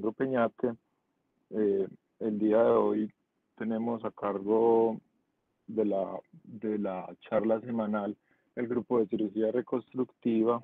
Alejandro Peñate. El día de hoy tenemos a cargo de la charla semanal el grupo de cirugía reconstructiva.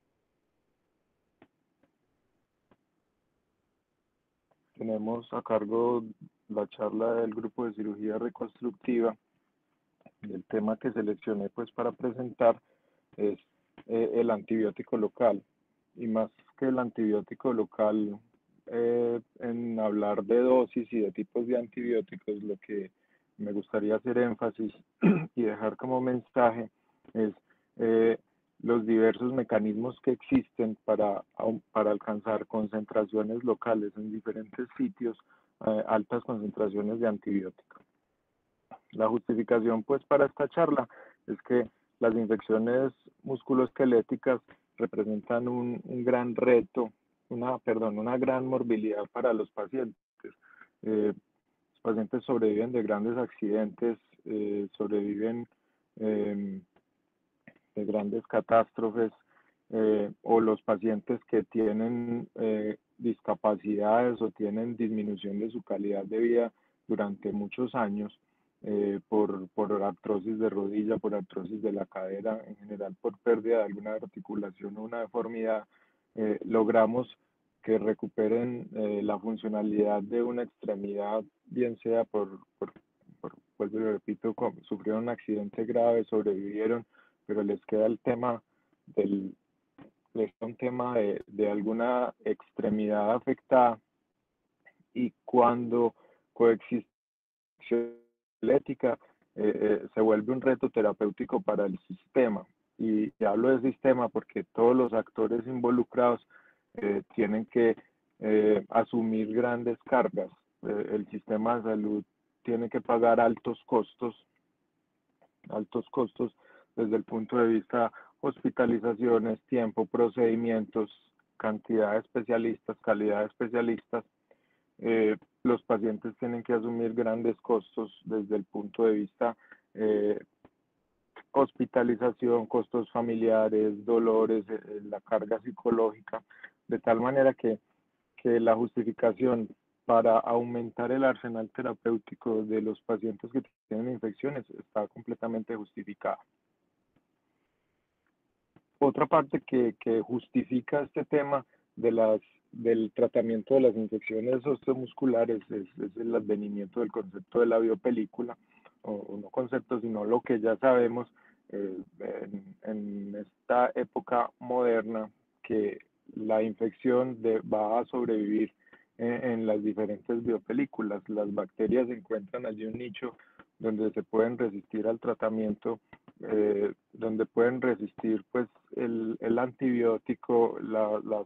Tenemos a cargo la charla del grupo de cirugía reconstructiva. El tema que seleccioné pues para presentar es el antibiótico local, y más que el antibiótico local, en hablar de dosis y de tipos de antibióticos, lo que me gustaría hacer énfasis y dejar como mensaje es eh, los diversos mecanismos que existen para alcanzar concentraciones locales en diferentes sitios, altas concentraciones de antibióticos. La justificación pues para esta charla es que las infecciones musculoesqueléticas representan un gran reto, una gran morbilidad para los pacientes. Los pacientes sobreviven de grandes accidentes, sobreviven eh, de grandes catástrofes, o los pacientes que tienen discapacidades o tienen disminución de su calidad de vida durante muchos años, por artrosis de rodilla, por artrosis de la cadera, en general por pérdida de alguna articulación o una deformidad, logramos que recuperen la funcionalidad de una extremidad, bien sea vuelvo y repito, sufrieron un accidente grave, sobrevivieron, pero les queda el tema de alguna extremidad afectada, y cuando coexiste ética, se vuelve un reto terapéutico para el sistema. Y hablo de sistema porque todos los actores involucrados tienen que asumir grandes cargas. El sistema de salud tiene que pagar altos costos desde el punto de vista hospitalizaciones, tiempo, procedimientos, cantidad de especialistas, calidad de especialistas. Los pacientes tienen que asumir grandes costos desde el punto de vista hospitalización, costos familiares, dolores, la carga psicológica, de tal manera que la justificación para aumentar el arsenal terapéutico de los pacientes que tienen infecciones está completamente justificada. Otra parte que justifica este tema del tratamiento de las infecciones osteomusculares es el advenimiento del concepto de la biopelícula, o no concepto, sino lo que ya sabemos en esta época moderna, que la infección va a sobrevivir en las diferentes biopelículas. Las bacterias encuentran allí un nicho donde se pueden resistir al tratamiento, donde pueden resistir pues el antibiótico, las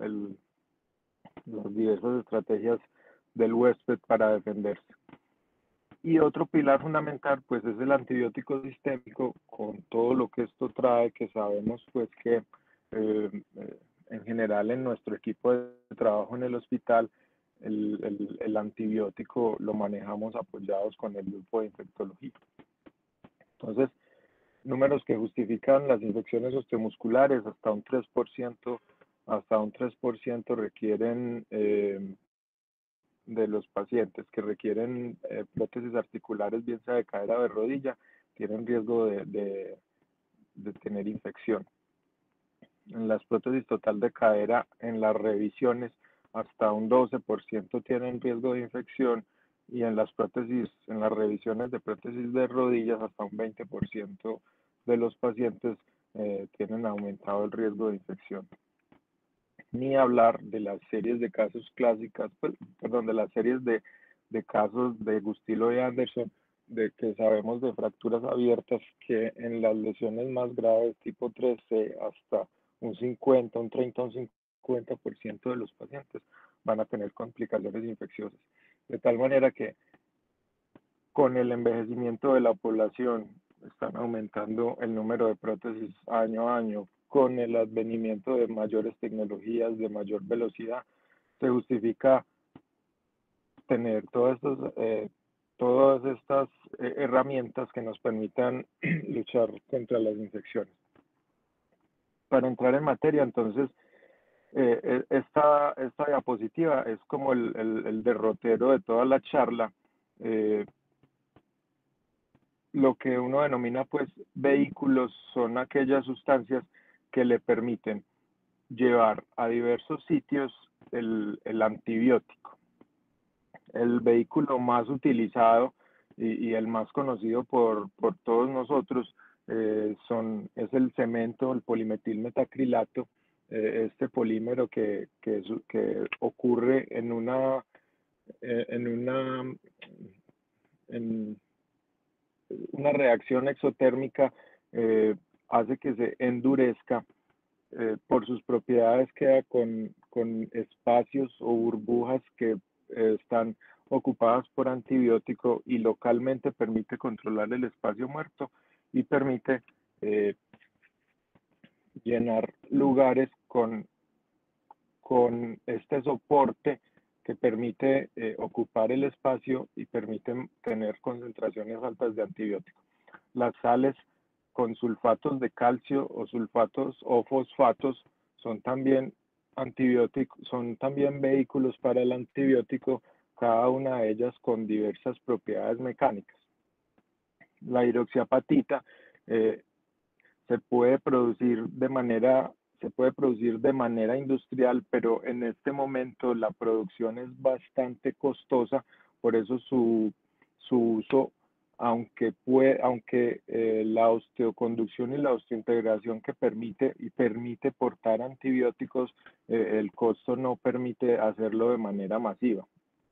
diversas estrategias del huésped para defenderse. Y otro pilar fundamental pues es el antibiótico sistémico, con todo lo que esto trae, que sabemos pues que en general en nuestro equipo de trabajo en el hospital el antibiótico lo manejamos apoyados con el grupo de infectología. Entonces, números que justifican las infecciones osteomusculares: hasta un 3% requieren de los pacientes que requieren prótesis articulares, bien sea de cadera o de rodilla, tienen riesgo de tener infección. En las prótesis total de cadera, en las revisiones, hasta un 12% tienen riesgo de infección, y en las revisiones de prótesis de rodillas, hasta un 20% de los pacientes tienen aumentado el riesgo de infección. Ni hablar de las series de casos clásicas, de las series de casos de Gustilo y Anderson, de que sabemos de fracturas abiertas, que en las lesiones más graves, tipo 3C, hasta un 30, un 50% de los pacientes van a tener complicaciones infecciosas. De tal manera que con el envejecimiento de la población están aumentando el número de prótesis año a año. Con el advenimiento de mayores tecnologías, de mayor velocidad, se justifica tener todas estas herramientas que nos permitan luchar contra las infecciones. Para entrar en materia, entonces, esta diapositiva es como el derrotero de toda la charla. Lo que uno denomina pues vehículos son aquellas sustancias que le permiten llevar a diversos sitios el antibiótico. El vehículo más utilizado y el más conocido por todos nosotros es el cemento, el polimetilmetacrilato, este polímero que ocurre en una reacción exotérmica, hace que se endurezca. Por sus propiedades queda con espacios o burbujas que están ocupadas por antibiótico y localmente permite controlar el espacio muerto y permite llenar lugares con este soporte que permite ocupar el espacio y permite tener concentraciones altas de antibiótico. Las sales con sulfatos de calcio o sulfatos o fosfatos son también antibióticos, son también vehículos para el antibiótico, cada una de ellas con diversas propiedades mecánicas. La hidroxiapatita se puede producir de manera industrial, pero en este momento la producción es bastante costosa, por eso su uso, aunque la osteoconducción y la osteointegración que permite portar antibióticos, el costo no permite hacerlo de manera masiva.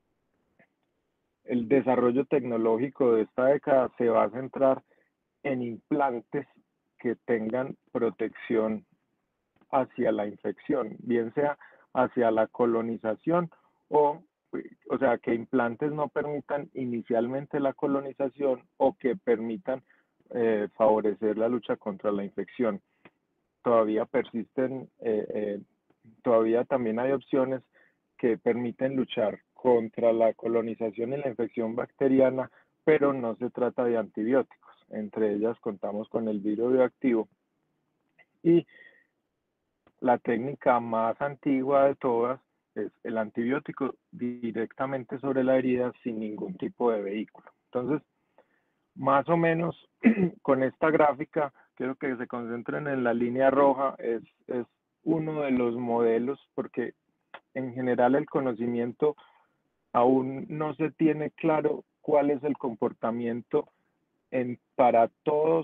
El desarrollo tecnológico de esta década se va a centrar en implantes que tengan protección hacia la infección, bien sea hacia la colonización o sea, que implantes no permitan inicialmente la colonización o que permitan favorecer la lucha contra la infección. Todavía persisten, todavía también hay opciones que permiten luchar contra la colonización y la infección bacteriana, pero no se trata de antibióticos. Entre ellas contamos con el virus bioactivo y la técnica más antigua de todas es el antibiótico directamente sobre la herida sin ningún tipo de vehículo. Entonces, más o menos con esta gráfica, quiero que se concentren en la línea roja, es uno de los modelos, porque en general el conocimiento aún no se tiene claro cuál es el comportamiento para todos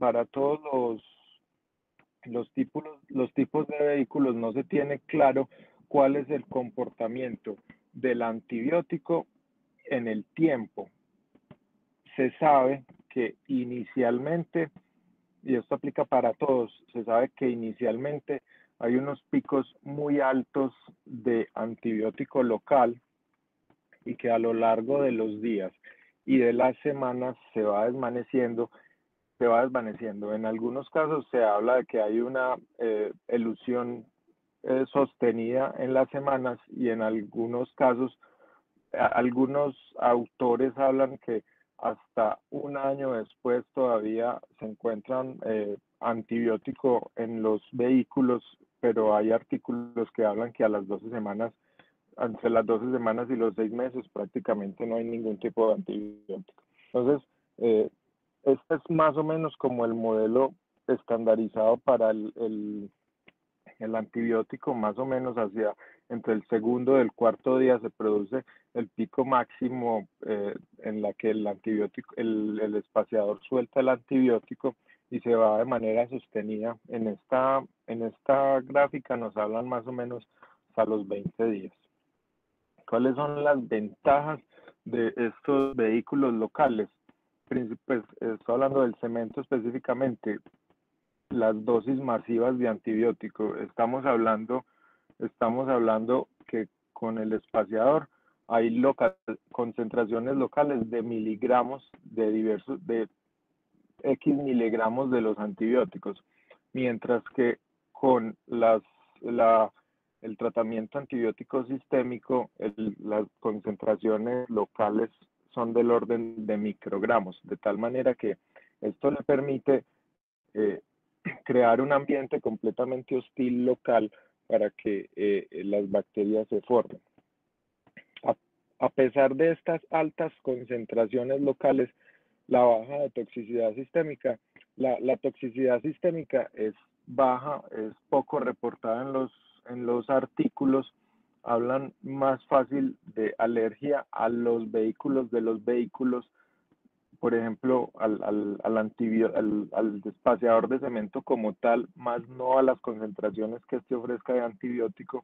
los tipos de vehículos, no se tiene claro cuál es el comportamiento del antibiótico en el tiempo. Se sabe que inicialmente, y esto aplica para todos, se sabe que inicialmente hay unos picos muy altos de antibiótico local y que a lo largo de los días y de las semanas se va desvaneciendo. En algunos casos se habla de que hay una elusión sostenida en las semanas y en algunos casos, algunos autores hablan que hasta un año después todavía se encuentran antibiótico en los vehículos, pero hay artículos que hablan que a las 12 semanas, entre las 12 semanas y los 6 meses prácticamente no hay ningún tipo de antibiótico. Entonces, este es más o menos como el modelo estandarizado para el antibiótico, más o menos hacia entre el segundo y el cuarto día se produce el pico máximo en la que el antibiótico, el espaciador suelta el antibiótico y se va de manera sostenida. En esta gráfica nos hablan más o menos hasta los 20 días. ¿Cuáles son las ventajas de estos vehículos locales? Pues estoy hablando del cemento específicamente, las dosis masivas de antibiótico. Estamos hablando que con el espaciador hay concentraciones locales de miligramos de X miligramos de los antibióticos, mientras que con el tratamiento antibiótico sistémico, las concentraciones locales son del orden de microgramos, de tal manera que esto le permite crear un ambiente completamente hostil local para que las bacterias se formen. A pesar de estas altas concentraciones locales, la baja de toxicidad sistémica, la toxicidad sistémica es baja, es poco reportada en los artículos, hablan más fácil de alergia a los vehículos, por ejemplo, al espaciador de cemento como tal, más no a las concentraciones que este ofrezca de antibiótico.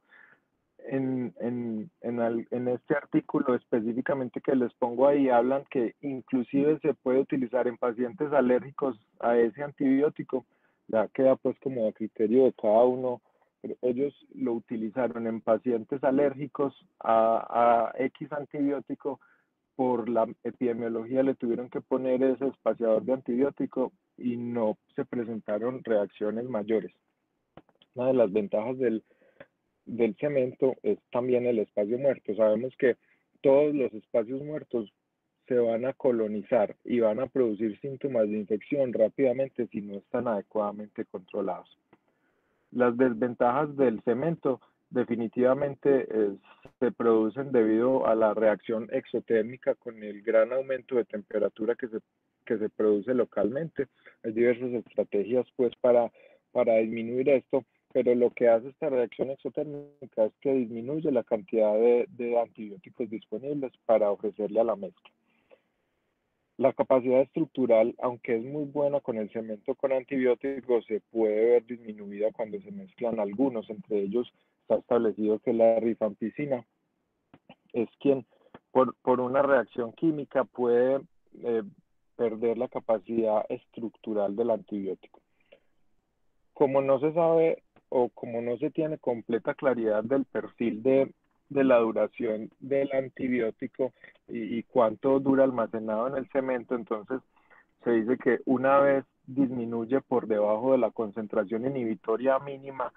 En este artículo específicamente que les pongo ahí, hablan que inclusive se puede utilizar en pacientes alérgicos a ese antibiótico, ya queda pues como a criterio de cada uno, pero ellos lo utilizaron en pacientes alérgicos a X antibiótico. Por la epidemiología le tuvieron que poner ese espaciador de antibiótico y no se presentaron reacciones mayores. Una de las ventajas del cemento es también el espacio muerto. Sabemos que todos los espacios muertos se van a colonizar y van a producir síntomas de infección rápidamente si no están adecuadamente controlados. Las desventajas del cemento definitivamente se producen debido a la reacción exotérmica con el gran aumento de temperatura que se produce localmente. Hay diversas estrategias pues para disminuir esto, pero lo que hace esta reacción exotérmica es que disminuye la cantidad de antibióticos disponibles para ofrecerle a la mezcla. La capacidad estructural, aunque es muy buena con el cemento con antibióticos, se puede ver disminuida cuando se mezclan algunos. Entre ellos está establecido que la rifampicina es quien, por una reacción química, puede perder la capacidad estructural del antibiótico. Como no se sabe o como no se tiene completa claridad del perfil de la duración del antibiótico y cuánto dura almacenado en el cemento, entonces se dice que una vez disminuye por debajo de la concentración inhibitoria mínima,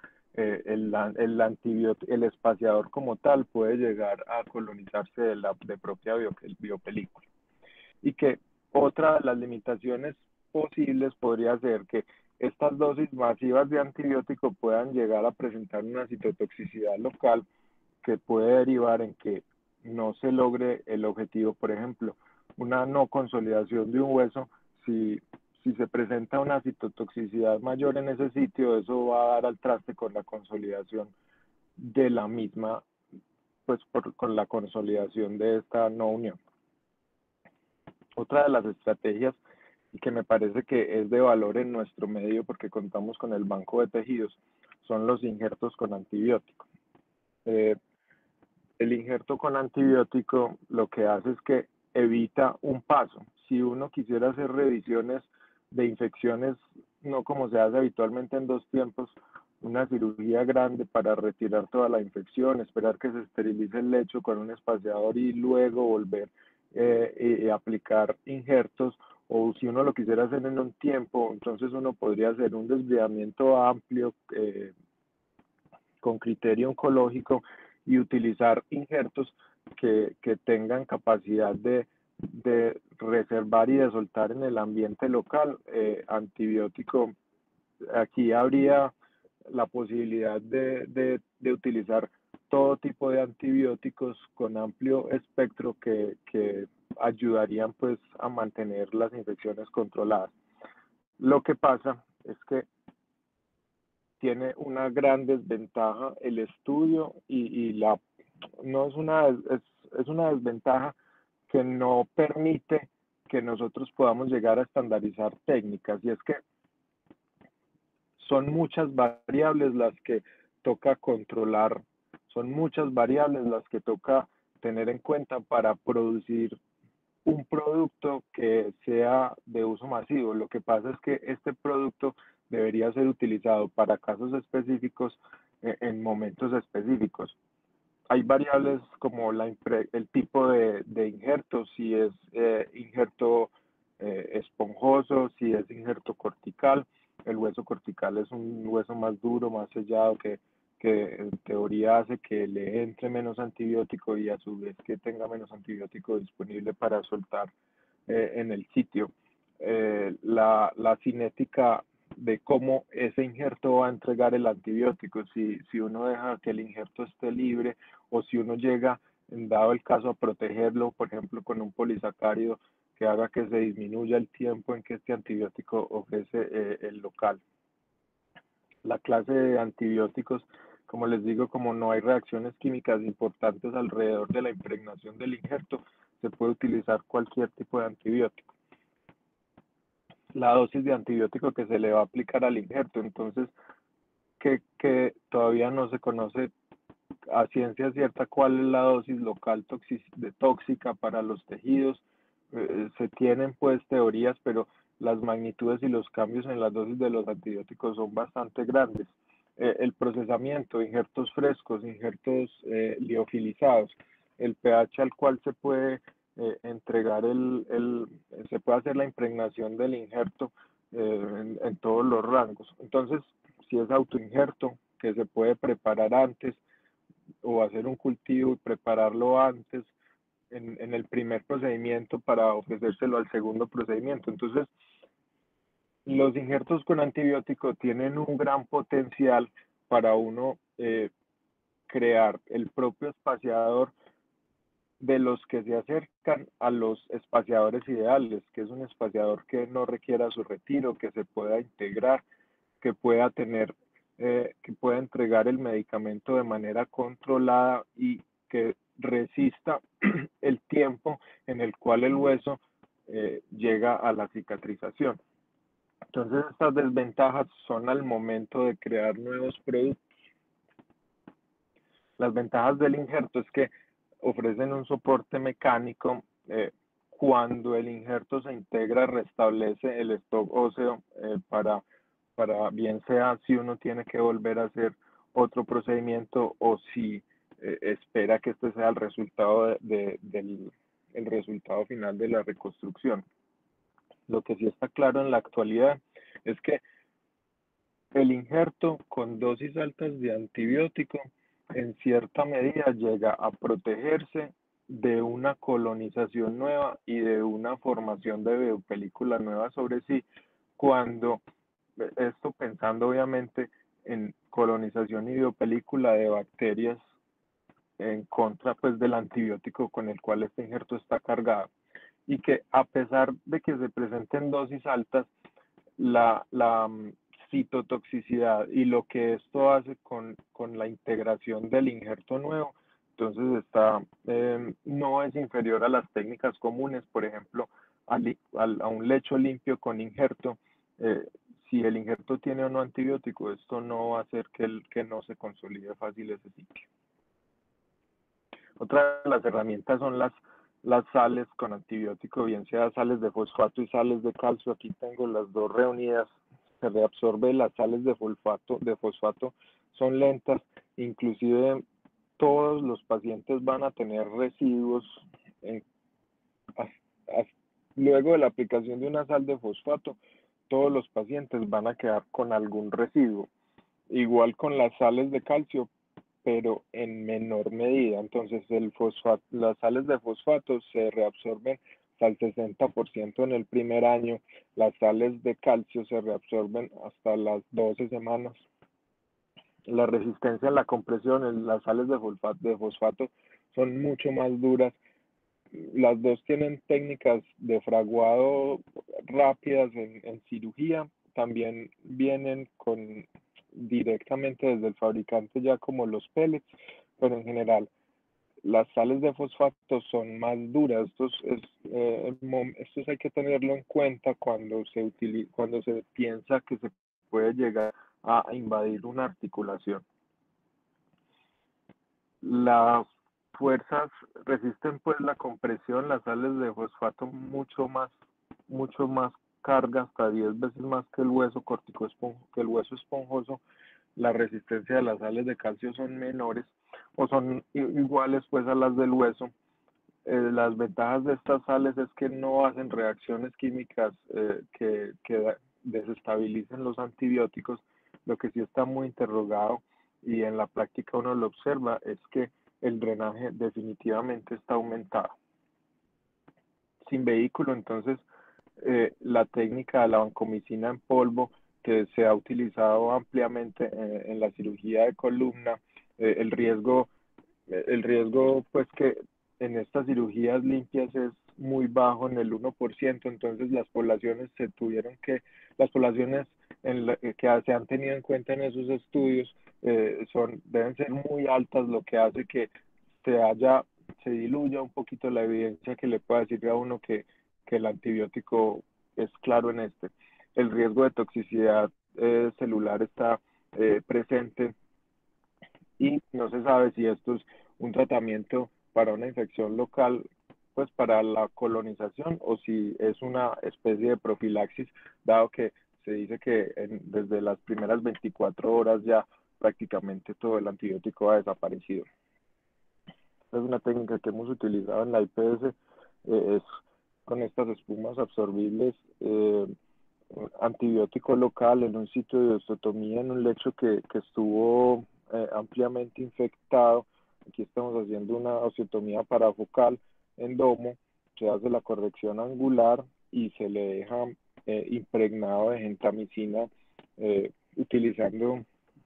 el espaciador como tal puede llegar a colonizarse de propia biopelícula. Y que otra de las limitaciones posibles podría ser que estas dosis masivas de antibiótico puedan llegar a presentar una citotoxicidad local que puede derivar en que no se logre el objetivo, por ejemplo, una no consolidación de un hueso. Si se presenta una citotoxicidad mayor en ese sitio, eso va a dar al traste con la consolidación de la misma, pues con la consolidación de esta no unión. Otra de las estrategias y que me parece que es de valor en nuestro medio porque contamos con el banco de tejidos son los injertos con antibiótico. El injerto con antibiótico lo que hace es que evita un paso. Si uno quisiera hacer revisiones de infecciones, no como se hace habitualmente en 2 tiempos, una cirugía grande para retirar toda la infección, esperar que se esterilice el lecho con un espaciador y luego volver a aplicar injertos, o si uno lo quisiera hacer en un tiempo, entonces uno podría hacer un desbridamiento amplio con criterio oncológico y utilizar injertos que tengan capacidad de reservar y de soltar en el ambiente local antibiótico. Aquí habría la posibilidad de utilizar todo tipo de antibióticos con amplio espectro que ayudarían pues a mantener las infecciones controladas. Lo que pasa es que tiene una gran desventaja el estudio y no es es una desventaja que no permite que nosotros podamos llegar a estandarizar técnicas, y es que son muchas variables las que toca controlar, son muchas variables las que toca tener en cuenta para producir un producto que sea de uso masivo. Lo que pasa es que este producto debería ser utilizado para casos específicos en momentos específicos. Hay variables como el tipo de injerto, si es injerto esponjoso, si es injerto cortical. El hueso cortical es un hueso más duro, más sellado, que en teoría hace que le entre menos antibiótico y a su vez que tenga menos antibiótico disponible para soltar en el sitio. La cinética de cómo ese injerto va a entregar el antibiótico, si uno deja que el injerto esté libre o si uno llega, dado el caso, a protegerlo, por ejemplo, con un polisacárido que haga que se disminuya el tiempo en que este antibiótico ofrece el local. La clase de antibióticos, como les digo, como no hay reacciones químicas importantes alrededor de la impregnación del injerto, se puede utilizar cualquier tipo de antibiótico. La dosis de antibiótico que se le va a aplicar al injerto, entonces, que todavía no se conoce a ciencia cierta cuál es la dosis local tóxica para los tejidos. Se tienen pues teorías, pero las magnitudes y los cambios en las dosis de los antibióticos son bastante grandes. El procesamiento, injertos frescos, injertos liofilizados, el pH al cual se puede entregar se puede hacer la impregnación del injerto en todos los rangos. Entonces, si es autoinjerto, que se puede preparar antes, o hacer un cultivo y prepararlo antes en el primer procedimiento para ofrecérselo al segundo procedimiento. Entonces, los injertos con antibiótico tienen un gran potencial para uno crear el propio espaciador de los que se acercan a los espaciadores ideales, que es un espaciador que no requiera su retiro, que se pueda integrar, que pueda tener, que pueda entregar el medicamento de manera controlada y que resista el tiempo en el cual el hueso llega a la cicatrización. Entonces, estas desventajas son al momento de crear nuevos productos. Las ventajas del injerto es que ofrecen un soporte mecánico. Cuando el injerto se integra, restablece el stock óseo para bien sea si uno tiene que volver a hacer otro procedimiento o si espera que este sea el resultado el resultado final de la reconstrucción. Lo que sí está claro en la actualidad es que el injerto con dosis altas de antibiótico en cierta medida llega a protegerse de una colonización nueva y de una formación de biopelícula nueva sobre sí, cuando esto pensando obviamente en colonización y biopelícula de bacterias en contra pues del antibiótico con el cual este injerto está cargado, y que a pesar de que se presenten dosis altas, la citotoxicidad y lo que esto hace con la integración del injerto nuevo, entonces no es inferior a las técnicas comunes, por ejemplo, a un lecho limpio con injerto. Si el injerto tiene o no antibiótico, esto no va a hacer que no se consolide fácil ese sitio. Otra de las herramientas son las sales con antibiótico, bien sea sales de fosfato y sales de calcio. Aquí tengo las dos reunidas. Se reabsorbe las sales de fosfato son lentas, inclusive todos los pacientes van a tener residuos luego de la aplicación de una sal de fosfato. Todos los pacientes van a quedar con algún residuo, igual con las sales de calcio, pero en menor medida. Entonces las sales de fosfato se reabsorben hasta el 60% en el primer año, las sales de calcio se reabsorben hasta las 12 semanas. La resistencia a la compresión, las sales de fosfato son mucho más duras. Las dos tienen técnicas de fraguado rápidas en cirugía, también vienen directamente desde el fabricante ya como los pellets, pero en general las sales de fosfato son más duras. Estos hay que tenerlo en cuenta cuando se piensa que se puede llegar a invadir una articulación. Las fuerzas resisten pues la compresión, las sales de fosfato mucho más carga, hasta 10 veces más que el hueso que el hueso esponjoso. La resistencia de las sales de calcio son menores o son iguales pues a las del hueso. Las ventajas de estas sales es que no hacen reacciones químicas que desestabilicen los antibióticos. Lo que sí está muy interrogado y en la práctica uno lo observa es que el drenaje definitivamente está aumentado. Sin vehículo, entonces la técnica de la vancomicina en polvo que se ha utilizado ampliamente en la cirugía de columna. El riesgo pues que en estas cirugías limpias es muy bajo, en el 1%. Entonces las poblaciones que se han tenido en cuenta en esos estudios deben ser muy altas, lo que hace que se diluya un poquito la evidencia que le pueda decir a uno que el antibiótico es claro en este. El riesgo de toxicidad celular está presente y no se sabe si esto es un tratamiento para una infección local, pues para la colonización, o si es una especie de profilaxis, dado que se dice que desde las primeras 24 horas ya prácticamente todo el antibiótico ha desaparecido. Es una técnica que hemos utilizado en la IPS, es con estas espumas absorbibles, antibiótico local en un sitio de osteotomía, en un lecho que estuvo ampliamente infectado. Aquí estamos haciendo una osteotomía parafocal en domo, se hace la corrección angular y se le deja impregnado de gentamicina, utilizando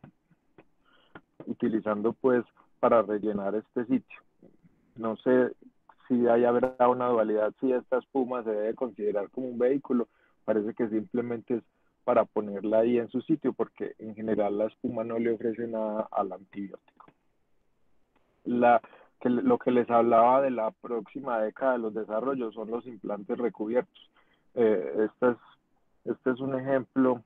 pues para rellenar este sitio. No sé si habrá una dualidad, si esta espuma se debe considerar como un vehículo. Parece que simplemente es para ponerla ahí en su sitio, porque en general la espuma no le ofrece nada al antibiótico. Lo que les hablaba de la próxima década de los desarrollos son los implantes recubiertos. Este es un ejemplo,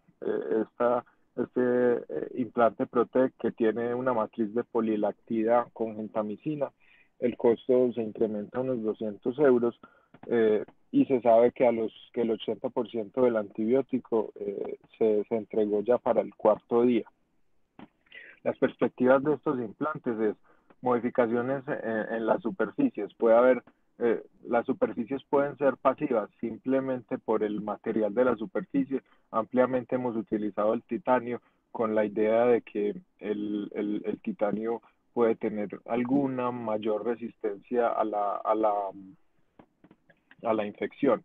implante Protec, que tiene una matriz de polilactida con gentamicina. El costo se incrementa a unos 200 euros, y se sabe que el 80% del antibiótico se entregó ya para el cuarto día. Las perspectivas de estos implantes es modificaciones en las superficies. Las superficies pueden ser pasivas simplemente por el material de la superficie. Ampliamente hemos utilizado el titanio con la idea de que el titanio puede tener alguna mayor resistencia a la infección.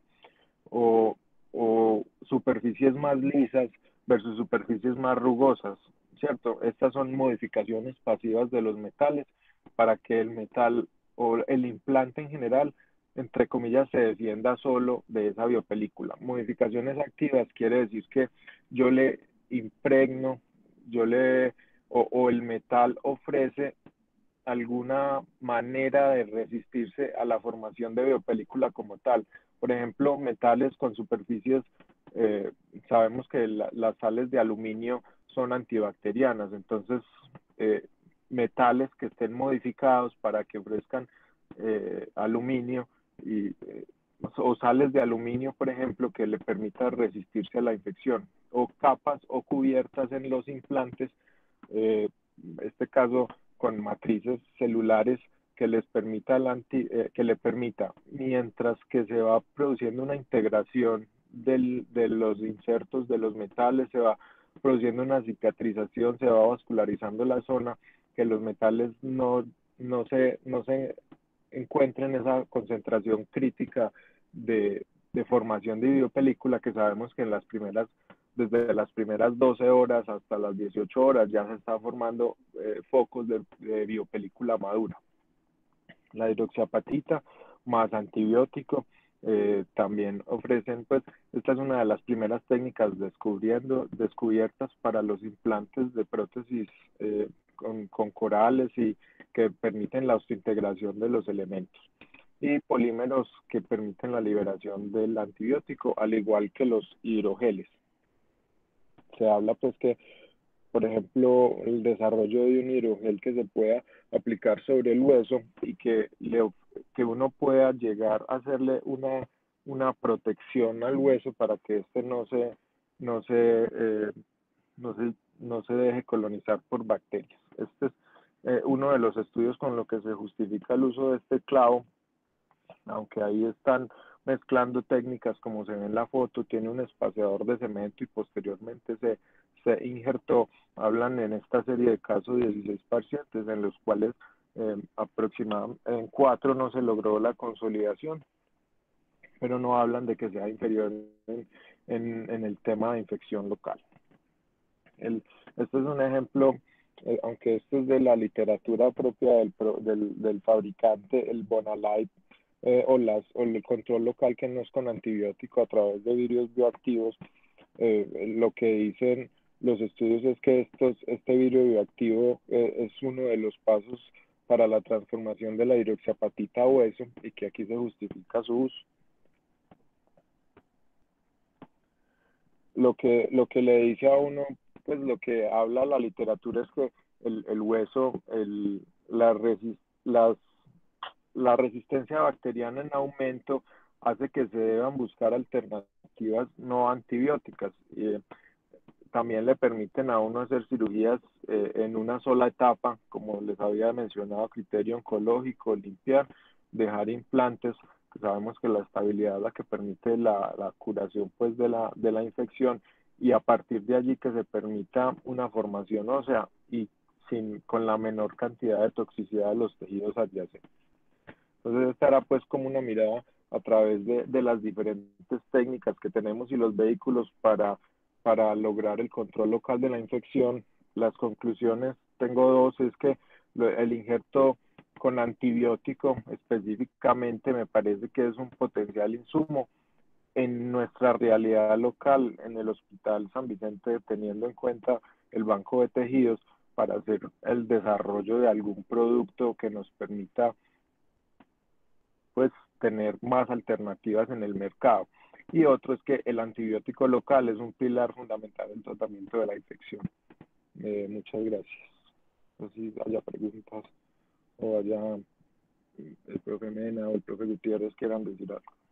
O superficies más lisas versus superficies más rugosas, ¿cierto? Estas son modificaciones pasivas de los metales para que el metal o el implante en general, entre comillas, se defienda solo de esa biopelícula. Modificaciones activas quiere decir que yo le impregno, o el metal ofrece alguna manera de resistirse a la formación de biopelícula como tal. Por ejemplo, metales con superficies, sabemos que las sales de aluminio son antibacterianas. Entonces metales que estén modificados para que ofrezcan aluminio o sales de aluminio, por ejemplo, que le permita resistirse a la infección, o capas o cubiertas en los implantes, este caso con matrices celulares que les permita que le permita, mientras que se va produciendo una integración de los insertos de los metales, se va produciendo una cicatrización, se va vascularizando la zona, que los metales no se encuentren esa concentración crítica de formación de biopelícula, que sabemos que desde las primeras 12 horas hasta las 18 horas ya se está formando focos de biopelícula madura. La hidroxiapatita más antibiótico también ofrecen, pues esta es una de las primeras técnicas descubiertas para los implantes de prótesis con corales y que permiten la osteointegración de los elementos, y polímeros que permiten la liberación del antibiótico, al igual que los hidrogeles. Se habla pues que, por ejemplo, el desarrollo de un hidrogel que se pueda aplicar sobre el hueso y que uno pueda llegar a hacerle una protección al hueso para que este no se deje colonizar por bacterias. Este es uno de los estudios con lo que se justifica el uso de este clavo, aunque ahí están mezclando técnicas como se ve en la foto. Tiene un espaciador de cemento y posteriormente se injertó. Hablan en esta serie de casos de 16 pacientes, en los cuales aproximadamente en 4 no se logró la consolidación, pero no hablan de que sea inferior en el tema de infección local. Este es un ejemplo, aunque esto es de la literatura propia del fabricante, el Bonalight, o el control local que no es con antibiótico a través de virus bioactivos. Lo que dicen los estudios es que este vidrio bioactivo es uno de los pasos para la transformación de la hidroxiapatita a hueso y que aquí se justifica su uso. Lo que le dice a uno, pues lo que habla la literatura es que el hueso, las, la resistencia bacteriana en aumento hace que se deban buscar alternativas no antibióticas. También le permiten a uno hacer cirugías en una sola etapa, como les había mencionado, criterio oncológico, limpiar, dejar implantes, que sabemos que la estabilidad es la que permite la curación pues de la infección, y a partir de allí que se permita una formación ósea y con la menor cantidad de toxicidad de los tejidos adyacentes. Entonces esta era pues como una mirada a través de las diferentes técnicas que tenemos y los vehículos para lograr el control local de la infección. Las conclusiones, tengo dos, es que el injerto con antibiótico específicamente me parece que es un potencial insumo en nuestra realidad local, en el Hospital San Vicente, teniendo en cuenta el banco de tejidos para hacer el desarrollo de algún producto que nos permita pues tener más alternativas en el mercado. Y otro es que el antibiótico local es un pilar fundamental en el tratamiento de la infección. Muchas gracias. No sé si haya preguntas o haya el profe Mena o el profe Gutiérrez quieran decir algo.